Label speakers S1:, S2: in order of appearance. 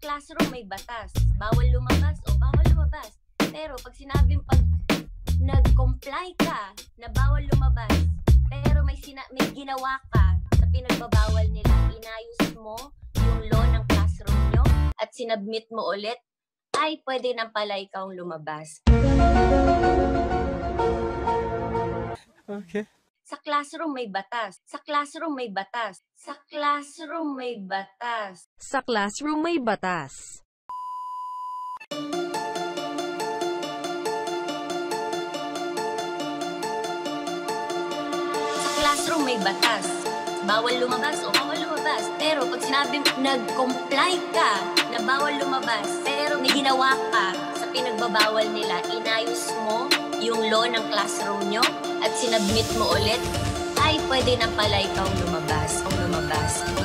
S1: classroom may batas. Bawal lumabas o bawal lumabas. Pero pag nag-comply ka na bawal lumabas, pero may ginawa ka sa pinagbabawal nila, inayos mo yung law ng classroom nyo at sinubmit mo ulit, ay pwede nang pala ikaw lumabas.
S2: Okay.
S1: Sa classroom may batas. Sa classroom may batas. Sa classroom may batas.
S3: Sa classroom may batas.
S1: Sa classroom may batas. Bawal lumabas o bawal lumabas. Pero pag nag-comply ka na bawal lumabas, pero may ginawa ka sa pinagbabawal nila, inayos mo yung law ng classroom nyo at sinubmit mo ulit, ay pwede na pala ikaw lumabas.